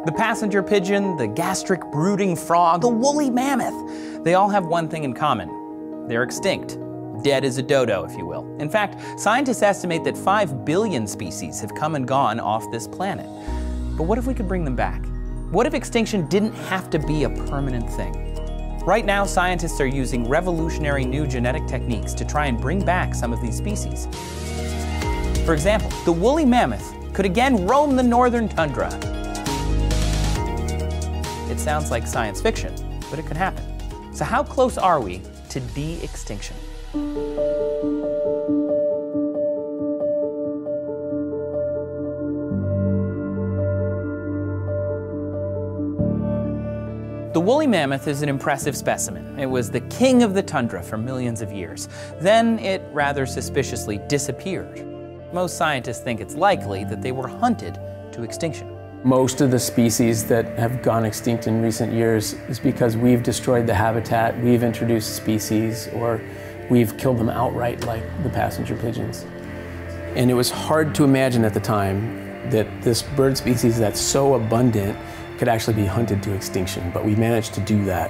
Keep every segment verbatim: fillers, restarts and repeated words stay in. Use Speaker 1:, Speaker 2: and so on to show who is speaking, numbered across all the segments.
Speaker 1: The passenger pigeon, the gastric brooding frog, the woolly mammoth, they all have one thing in common. They're extinct. Dead as a dodo, if you will. In fact, scientists estimate that five billion species have come and gone off this planet. But what if we could bring them back? What if extinction didn't have to be a permanent thing? Right now, scientists are using revolutionary new genetic techniques to try and bring back some of these species. For example, the woolly mammoth could again roam the northern tundra. It sounds like science fiction, but it could happen. So how close are we to de-extinction? The woolly mammoth is an impressive specimen. It was the king of the tundra for millions of years. Then it rather suspiciously disappeared. Most scientists think it's likely that they were hunted to extinction.
Speaker 2: Most of the species that have gone extinct in recent years is because we've destroyed the habitat, we've introduced species, or we've killed them outright, like the passenger pigeons. And it was hard to imagine at the time that this bird species that's so abundant could actually be hunted to extinction, but we managed to do that.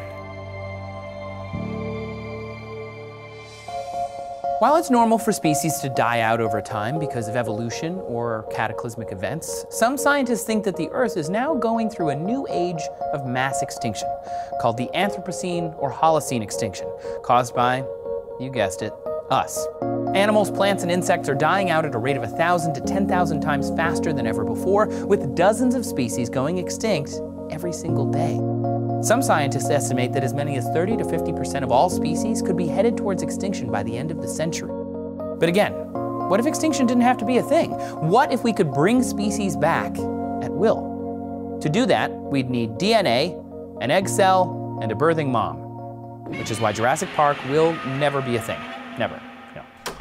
Speaker 1: While it's normal for species to die out over time because of evolution or cataclysmic events, some scientists think that the Earth is now going through a new age of mass extinction, called the Anthropocene or Holocene extinction, caused by, you guessed it, us. Animals, plants, and insects are dying out at a rate of one thousand to ten thousand times faster than ever before, with dozens of species going extinct every single day. Some scientists estimate that as many as thirty to fifty percent of all species could be headed towards extinction by the end of the century. But again, what if extinction didn't have to be a thing? What if we could bring species back at will? To do that, we'd need D N A, an egg cell, and a birthing mom, which is why Jurassic Park will never be a thing. Never. No.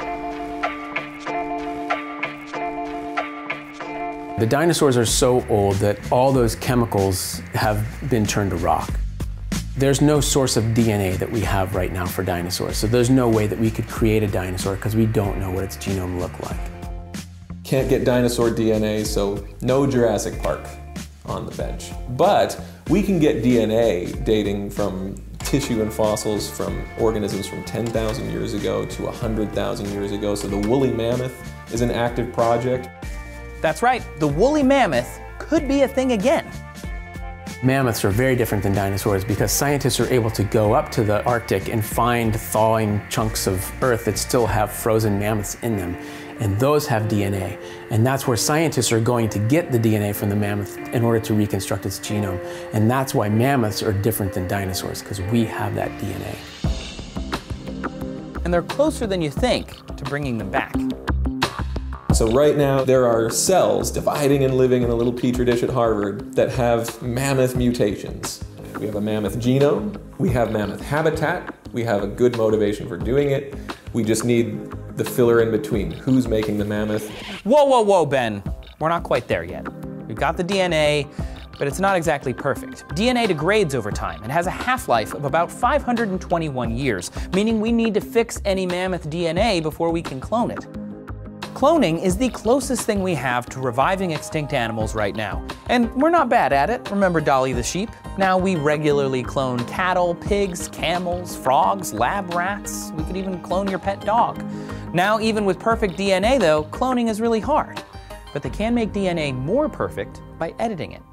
Speaker 2: The dinosaurs are so old that all those chemicals have been turned to rock. There's no source of D N A that we have right now for dinosaurs, so there's no way that we could create a dinosaur because we don't know what its genome looked like.
Speaker 3: Can't get dinosaur D N A, so no Jurassic Park on the bench. But we can get D N A dating from tissue and fossils from organisms from ten thousand years ago to one hundred thousand years ago, so the woolly mammoth is an active project.
Speaker 1: That's right, the woolly mammoth could be a thing again.
Speaker 2: Mammoths are very different than dinosaurs because scientists are able to go up to the Arctic and find thawing chunks of Earth that still have frozen mammoths in them. And those have D N A. And that's where scientists are going to get the D N A from the mammoth in order to reconstruct its genome. And that's why mammoths are different than dinosaurs, because we have that D N A.
Speaker 1: And they're closer than you think to bringing them back.
Speaker 3: So right now, there are cells dividing and living in a little petri dish at Harvard that have mammoth mutations. We have a mammoth genome, we have mammoth habitat, we have a good motivation for doing it. We just need the filler in between. Who's making the mammoth?
Speaker 1: Whoa, whoa, whoa, Ben. We're not quite there yet. We've got the D N A, but it's not exactly perfect. D N A degrades over time and has a half-life of about five hundred twenty-one years, meaning we need to fix any mammoth D N A before we can clone it. Cloning is the closest thing we have to reviving extinct animals right now. And we're not bad at it. Remember Dolly the sheep? Now we regularly clone cattle, pigs, camels, frogs, lab rats. We could even clone your pet dog. Now, even with perfect D N A though, cloning is really hard. But they can make D N A more perfect by editing it.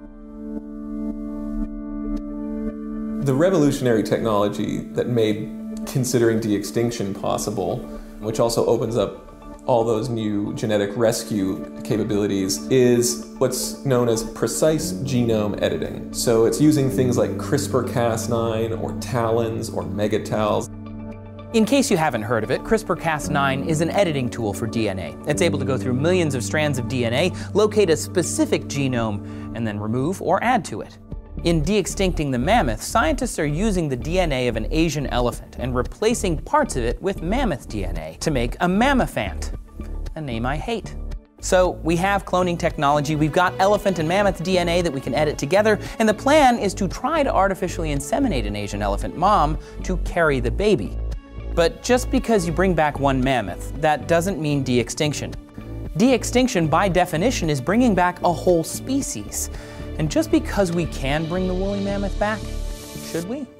Speaker 3: The revolutionary technology that made considering de-extinction possible, which also opens up all those new genetic rescue capabilities, is what's known as precise genome editing. So it's using things like CRISPR Cas nine or TALENs or megatals.
Speaker 1: In case you haven't heard of it, CRISPR Cas nine is an editing tool for D N A. It's able to go through millions of strands of D N A, locate a specific genome, and then remove or add to it. In de-extincting the mammoth, scientists are using the D N A of an Asian elephant and replacing parts of it with mammoth D N A to make a mammophant, a name I hate. So we have cloning technology, we've got elephant and mammoth D N A that we can edit together, and the plan is to try to artificially inseminate an Asian elephant mom to carry the baby. But just because you bring back one mammoth, that doesn't mean de-extinction. De-extinction, by definition, is bringing back a whole species. And just because we can bring the woolly mammoth back, should we?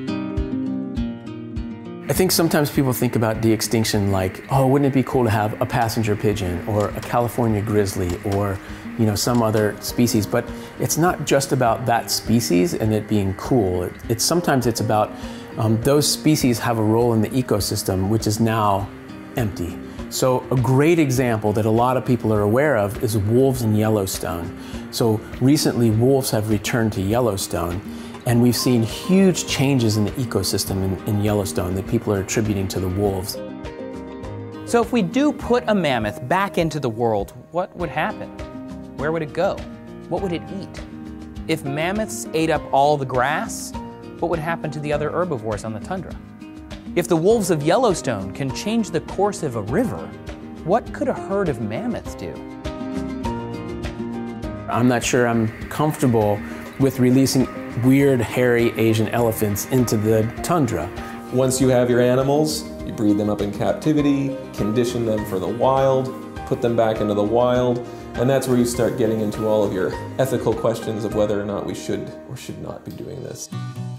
Speaker 2: I think sometimes people think about de-extinction like, oh, wouldn't it be cool to have a passenger pigeon or a California grizzly or, you know, some other species, but it's not just about that species and it being cool. It, it's sometimes it's about um, those species have a role in the ecosystem which is now empty. So a great example that a lot of people are aware of is wolves in Yellowstone. So recently wolves have returned to Yellowstone, and we've seen huge changes in the ecosystem in, in Yellowstone that people are attributing to the wolves.
Speaker 1: So if we do put a mammoth back into the world, what would happen? Where would it go? What would it eat? If mammoths ate up all the grass, what would happen to the other herbivores on the tundra? If the wolves of Yellowstone can change the course of a river, what could a herd of mammoths do?
Speaker 2: I'm not sure I'm comfortable with releasing weird, hairy Asian elephants into the tundra.
Speaker 3: Once you have your animals, you breed them up in captivity, condition them for the wild, put them back into the wild, and that's where you start getting into all of your ethical questions of whether or not we should or should not be doing this.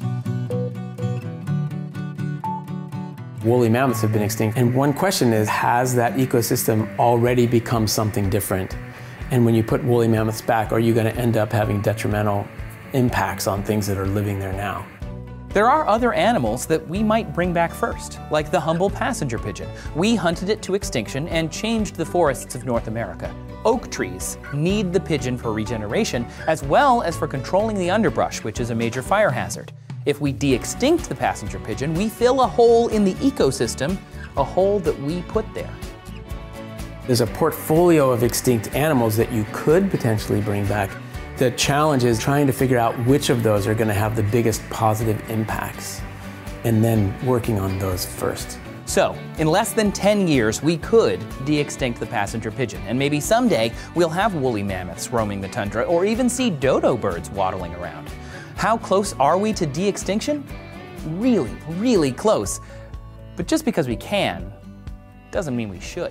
Speaker 2: Woolly mammoths have been extinct, and one question is, has that ecosystem already become something different? And when you put woolly mammoths back, are you going to end up having detrimental impacts on things that are living there now?
Speaker 1: There are other animals that we might bring back first, like the humble passenger pigeon. We hunted it to extinction and changed the forests of North America. Oak trees need the pigeon for regeneration, as well as for controlling the underbrush, which is a major fire hazard. If we de-extinct the passenger pigeon, we fill a hole in the ecosystem, a hole that we put there.
Speaker 2: There's a portfolio of extinct animals that you could potentially bring back. The challenge is trying to figure out which of those are going to have the biggest positive impacts, and then working on those first.
Speaker 1: So, in less than ten years, we could de-extinct the passenger pigeon, and maybe someday we'll have woolly mammoths roaming the tundra, or even see dodo birds waddling around. How close are we to de-extinction? Really, really close. But just because we can, doesn't mean we should.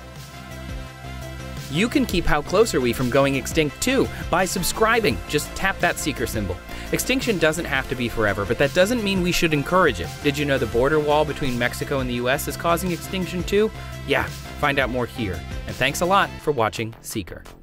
Speaker 1: You can keep How Close Are We from going extinct too by subscribing. Just tap that seeker symbol. Extinction doesn't have to be forever, but that doesn't mean we should encourage it. Did you know the border wall between Mexico and the U S is causing extinction too? Yeah, find out more here. And thanks a lot for watching Seeker.